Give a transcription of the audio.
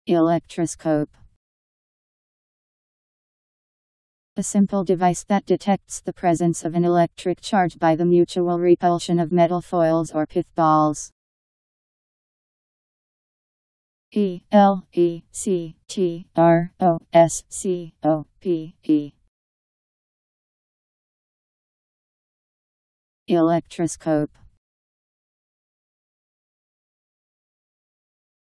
Electroscope. A simple device that detects the presence of an electric charge by the mutual repulsion of metal foils or pith balls. Electroscope. Electroscope.